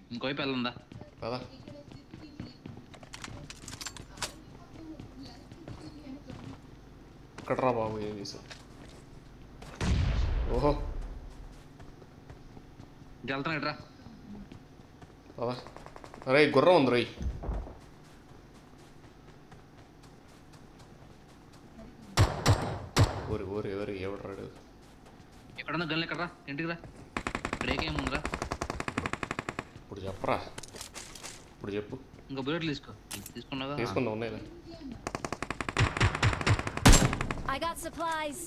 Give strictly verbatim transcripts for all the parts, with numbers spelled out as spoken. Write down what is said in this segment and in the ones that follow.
ఇంకోవైపు వెళ్ళందా కదా ఇక్కడ రా బాబు ఏం చేసావు ఓహో వెళ్తున్నాడు రా కదా అరే గుర్రం ఉంది రోయ్ ఊరి ఊరి ఊరి ఎవడు రాడు ఎక్కడున్నా గన్లు ఎక్కడ రా ఇంటికి రా బ్రేక్ ఏముందిరా ఇప్పుడు చెప్పరా ఇప్పుడు చెప్పు ఇంకా బుల్లెట్లు తీసుకో తీసుకున్నావా తీసుకుందాం ఉన్నాయి I got supplies.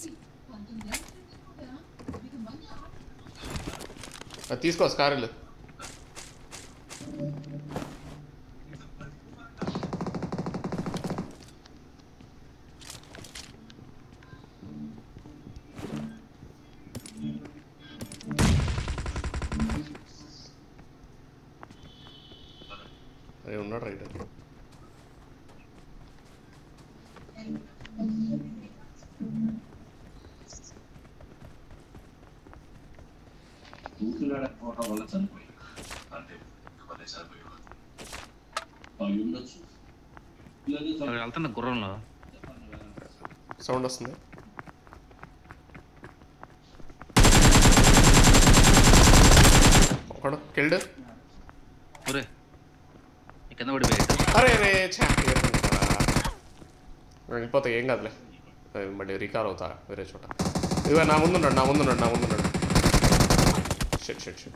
అది తీసుకో స్కారీలు అరే ఉన్నాడు రైట్ వెళ్తున్నా గుర్రంలో సౌండ్ వస్తుంది ఒకడు కిల్డ్ ఒరే కింద పడిపోయాడు అరే రే వెళ్ళిపోతా ఏం కాదులే మళ్ళీ రికార్ అవుతా వేరే చోట ఇవే నా ముందున్నాడు నా ముందున్నాడు నా ముందున్నాడు షెట్ షెట్ షెట్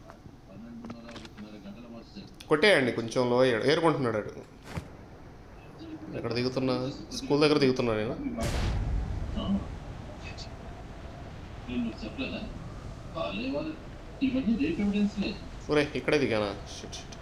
కొట్టేయండి కొంచెం లో ఏరుకుంటున్నాడు ఎక్కడ దిగుతున్నా స్కూల్ దగ్గర దిగుతున్నా నేను ఒరే ఇక్కడే దిగానా షిట్ షిట్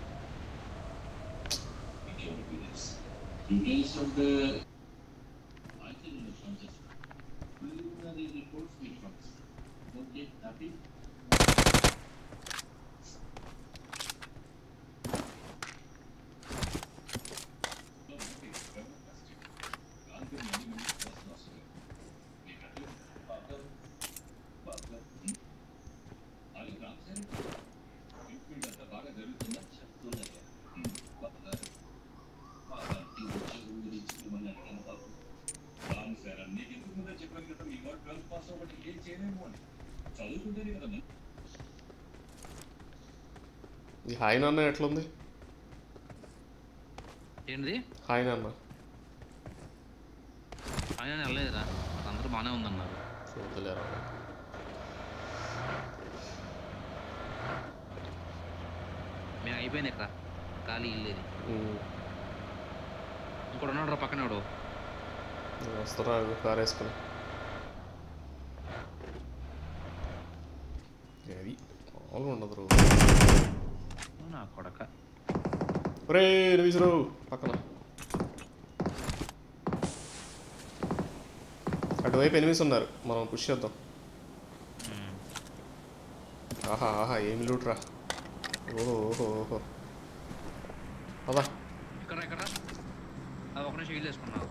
ఈ హాయ్ నాన్న ఎట్లుంది ఏంటిది హాయ్ నాన్న ఆయన వెళ్ళలేదురా అందరూ బాగానే ఉందన్నారు చూడలేరా మేము అయిపోయింది ఇక్కడ ఖాళీ ఇల్లేది ఇంకోటి ఉన్నాడు రా పక్కన వాడు వస్తారా కార్ వేసుకుని అది మామూలుగా ఉండదు రోజు నా కొడక ఒరే రవీశ్వరావు పక్కన అటువైపు ఎనిమిస్ ఉన్నారు మనం పుష్ చేద్దాం ఆహా ఆహా ఏమి లూట్రా ఓహో ఓహో ఓహో అదా ఇక్కడ ఎక్కడ అది ఒక నిమిషం ఇల్లు వేసుకున్నావు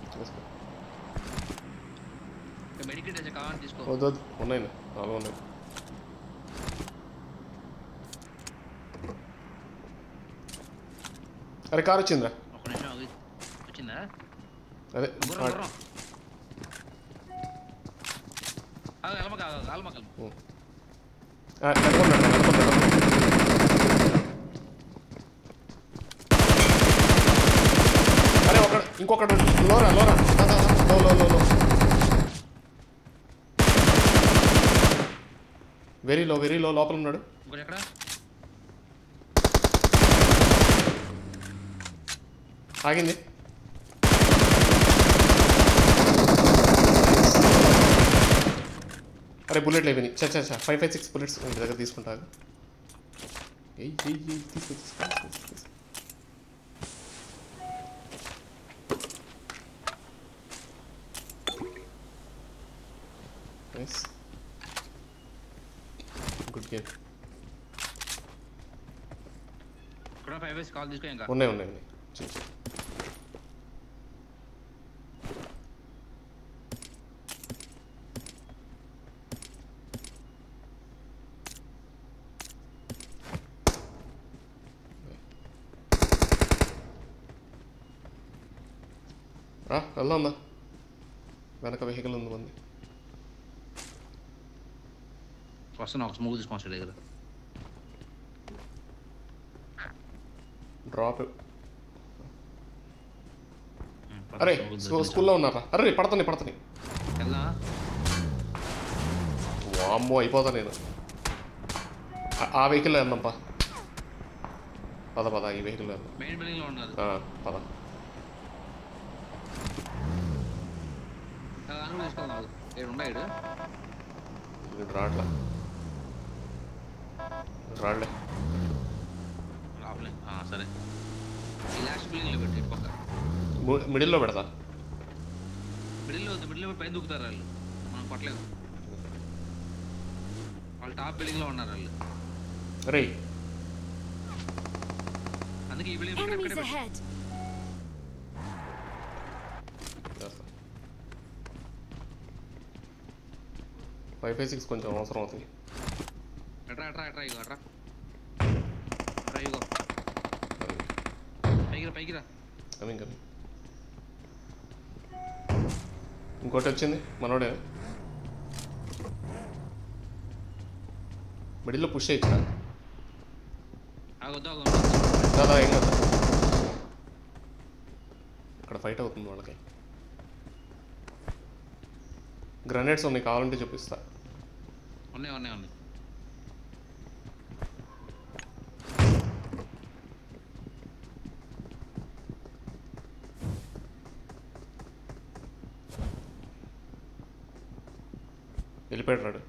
మెడికేట్ అయితే కావాలని తీసుకో వద్దు వద్దు ఉన్నాయి నాలుగు ఉన్నాయి అరే కార్ వచ్చిందిరా ఒక నిమిషం వచ్చిందా అదే గుర్రం గుర్రం అలమక అలమకల్ అనుకున్నాడు అనుకున్నాడు అరే ఒక ఇంకొకటి లోరా లోరా లో లో లో లో వెరీ లో వెరీ లో లోపల ఉన్నాడు ఎక్కడ ఆగింది అరే బుల్లెట్లు అయిపోయినాయి చా చా చా ఫైవ్ ఫైవ్ సిక్స్ బుల్లెట్స్ ఇంటి దగ్గర తీసుకుంటాను ఎయ్ ఎయ్ ఎయ్ తీసుకో తీసుకో తీసుకో నైస్ గుడ్ గేమ్ ఇక్కడ ఫైవ్ వేస్ కాల్ తీసుకో ఇంకా ఉన్నాయి ఉన్నాయి ఉన్నాయి రా వెళ్దాందా వెనక వెహికల్ ఉంది మంది వస్తున్నా ఒక స్మూత్ తీసుకొని దగ్గర డ్రాప్ అరే స్కూల్లో ఉన్నారా అరే పడతాను పడతాను వెళ్దా వామ్మో అయిపోతా నేను ఆ వెహికల్లో వెళ్దాంపా పద పద ఈ వెహికల్లో వెళ్దాం మెయిన్ బిల్డింగ్లో ఉన్నారు పద తీసుకెళ్దాం ఏడు ఉన్నాడు ఇది రాట్లా రాట్లే రావలే సరే ఈ లాస్ట్ బిల్డింగ్లో పెట్టి ఇటు పక్క మిడిల్లో పెడతా మిడిల్లో మిడిల్లో పైన దూకుతారు వాళ్ళు మనం కొట్టలేదు వాళ్ళు టాప్ బిల్డింగ్లో ఉన్నారు వాళ్ళు రే అందుకే ఈ building Enemies ahead. Five five six కొంచెం అవసరం అవుతుంది ఎట్రా ఎట్రా ఎట్రా ఇగో ఎట్రా ఎట్రా ఇగో పైకిరా పైకిరా కమింగ్ కమింగ్ ఇంకోటి వచ్చింది మనోడే మిడిల్లో పుష్ చేయొచ్చా ఆగొద్దు దాదా ఏం కదా ఇక్కడ ఫైట్ అవుతుంది వాళ్ళకి గ్రనేడ్స్ ఉన్నాయి కావాలంటే చూపిస్తా ఉన్నాయి ఉన్నాయి ఉన్నాయి వెళ్ళిపోయాడు రాడు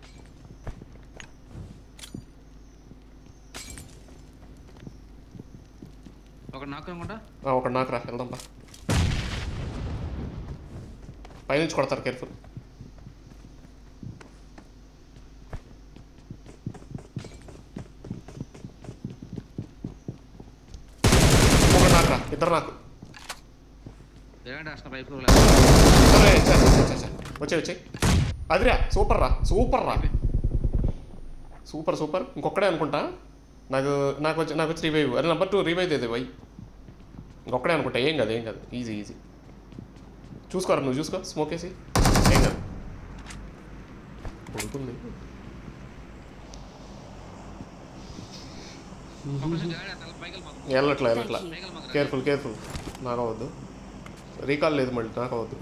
ఒక నాకు అనుకుంటా ఒకటి నాకు రా వెళ్దాంపా పైనుంచి కొడతారు కేర్ఫుల్ ఒకటి నాకు రా ఇద్దరు నాకు పైపు వచ్చాయి వచ్చాయి అదిరా సూపర్ రా సూపర్ రా సూపర్ సూపర్ ఇంకొక్కడే అనుకుంటా నాకు నాకు వచ్చి నాకు వచ్చి రివైవ్ అదే నెంబర్ టూ రివైవ్ అయితే వై ఇంకొక్కడే అనుకుంటా ఏం కాదు ఏం కాదు ఈజీ ఈజీ చూసుకోరా నువ్వు చూసుకో స్మోక్ వేసి ఏం కాదు పడుతుంది వెళ్ళట్లా వెళ్ళట్లా కేర్ఫుల్ కేర్ఫుల్ నాకు అవ్వద్దు రీకాల్ లేదు మళ్ళీ నాకు అవ్వద్దు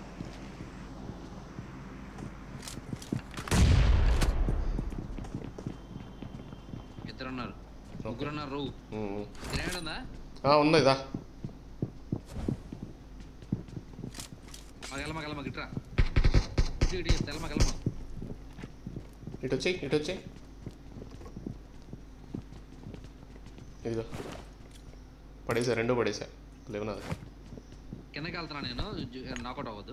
ఇద్దరున్నారు ముగ్గురున్నారు ఉందా ఉంది ఇదా మగలమా గలమా గిట్రా ఇటు తెలమా గలమా ఇటు వచ్చాయి ఇటు వచ్చాయి ఇదిగో పడేసా రెండు పడేసా లేవనా కిందకి వెళ్తున్నా నేను నాకౌట్ అవ్వద్దు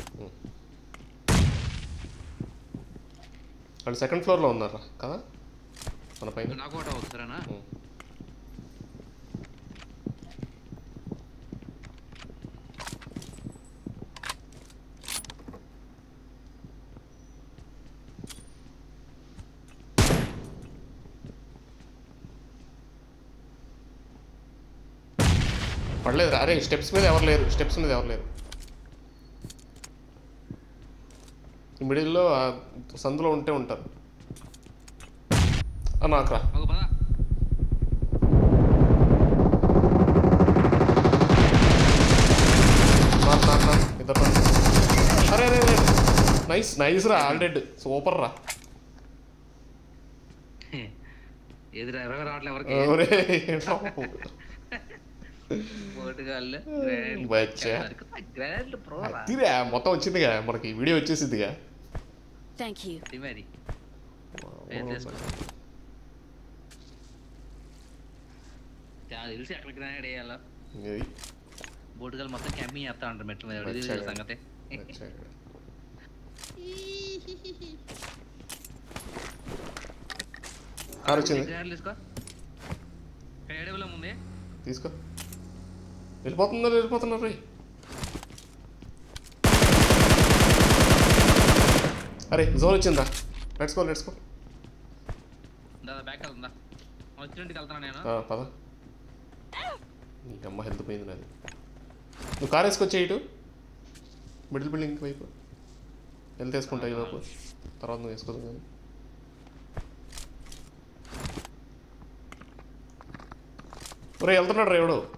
వాళ్ళు సెకండ్ ఫ్లోర్లో ఉన్నారా కదా మన పైన నాకౌట్ అవ్వద్దు సరేనా పడలేదు అరే స్టెప్స్ మీద ఎవరు లేరు స్టెప్స్ మీద ఎవరు లేరు మిడిల్లో సందులో ఉంటే ఉంటారు నాకురా ఇద్దరు అరే అరే అరే నైస్ నైస్ రా ఆల్రెడీ సూపర్ రా ఎదురు ఎవరు రావట్లే ఎవరికి మొత్తం వచ్చిందిగా మనకి వీడియో వచ్చేసిందిగా మరి తెలిసి ఎక్కడికి గ్రానేడ్ వేయాలా బోటుగాలు మొత్తం క్యాంపింగ్ చేస్తా ఉంటారు మెట్ల మీద సంగతి తీసుకో ముందే తీసుకో వెళ్ళిపోతున్నారు వెళ్ళిపోతున్నారు రే అరే జోన్ వచ్చిందా లెట్స్ గో లెట్స్ గో దాదా బ్యాక్ వెళ్తుందా వచ్చినట్టుకి వెళ్తాను నేను పద నీకు అమ్మ హెల్త్ పోయింది నాది నువ్వు కార్ వేసుకొచ్చే ఇటు మిడిల్ బిల్డింగ్ వైపు వెళ్తే వేసుకుంటా ఈ వైపు, తర్వాత నువ్వు వేసుకోదు కానీ. ఒరే వెళ్తున్నాడు రా ఎవడు.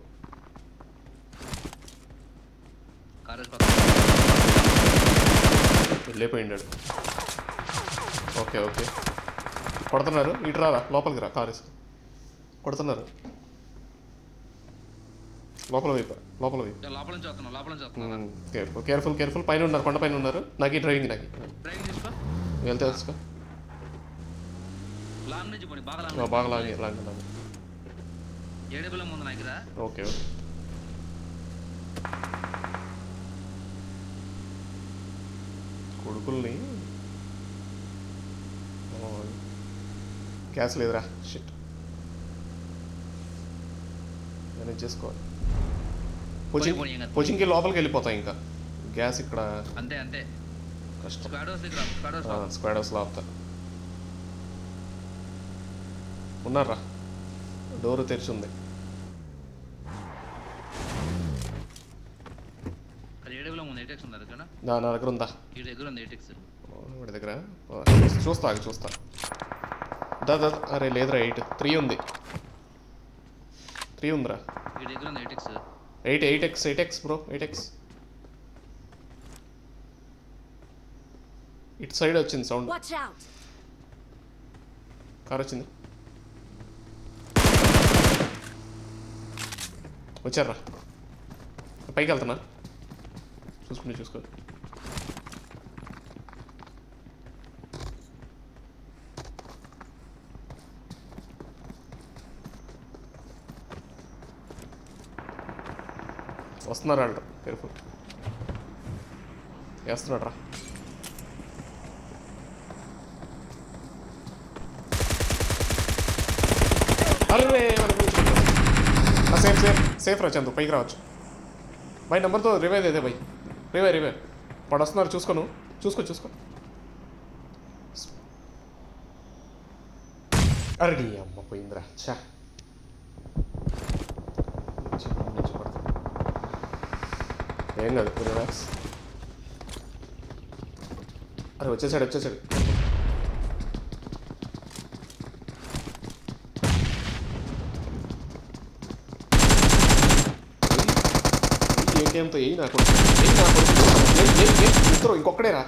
వెళ్ళిపోయిండాడు. ఓకే ఓకే కొడుతున్నారు. ఇటు రారా లోపలికి రా, కారు వేసుకు. కొడుతున్నారు లోపల వైపు, లోపల వైపు. లోపల నుంచి వస్తున్నాం, లోపల నుంచి వస్తున్నాం. Careful careful careful. పైన ఉన్నారు, కొండ పైన ఉన్నారు. నాకు ఈ డ్రైవింగ్ నాకు డ్రైవింగ్ చేసుకో, వెళ్తే తెలుసుకో. లాంగ్ నుంచి పోనీ, బాగా లాంగ్. బాగా లాగే లాగే లాగే. ఏడేబుల్ ముందు నాకు రా. Okay okay. కొడుకుల్ని గ్యాస్ లేదురా, షిట్ మేనేజ్ చేసుకోవాలి. కోచింగ్ కోచింగ్కి లోపలికి వెళ్ళిపోతాయి ఇంకా. గ్యాస్ ఇక్కడ అంతే అంతే కష్టం. స్క్వాడ్ హౌస్ దగ్గర, స్క్వాడ్ హౌస్ స్క్వాడ్ హౌస్లో ఆపుతా. ఉన్నారా, డోర్ తెరిచి ఉంది. ఏడేబుల్ ముందు ఎయిటెక్స్ ఉంది దగ్గర. నా నా దగ్గర ఉందా? ఈ దగ్గర ఉంది ఎయిటెక్స్. వాడి దగ్గర చూస్తా చూస్తా. దా దా అరే లేదురా, ఎయిట్ త్రీ ఉంది. త్రీ ఉందిరా. ఈ దగ్గర ఉంది eight x. Eight eight x eight x bro, eight x. ఇటు సైడ్ వచ్చింది సౌండ్. Watch out. కార్ వచ్చింది. వచ్చారా? పైకి వెళ్తున్నా, చూసుకుని చూసుకో. వస్తున్నారు అంట, కేర్ఫుల్. వేస్తున్నాడు రా. అరే సేఫ్ సేఫ్ సేఫ్ రా చందు, పైకి రావచ్చు. బై నెంబర్తో రివైవ్ అయితే బై, రివైవ్ రివైవ్. వాడు వస్తున్నారు, చూసుకోను చూసుకో చూసుకో. అరే నీ అమ్మ పోయిందిరా. చా ఏం కాదు, రిలాక్స్. అరే వచ్చేసాడు వచ్చేసాడు. ఏకేంతో ఏ నాకు ఇద్దరు ఇంకొక్కడేరా.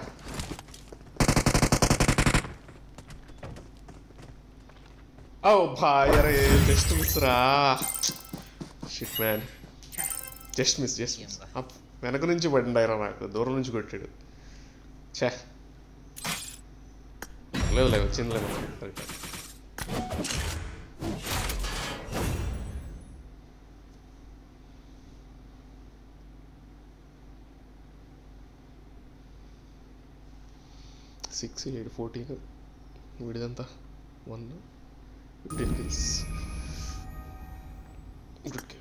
ఓ భాయ్ అరే జస్ట్ మిస్ రా. Shit man, just miss just miss. వెనక నుంచి పడిండాయిరా, నాకు దూరం నుంచి కొట్టాడు. ఛే లేదు లేదు వచ్చింది లేదు. సిక్స్ ఎయిట్ ఫోర్టీన్ వీడిదంతా వన్ ఫిఫ్టీన్ కిల్స్. గుడ్.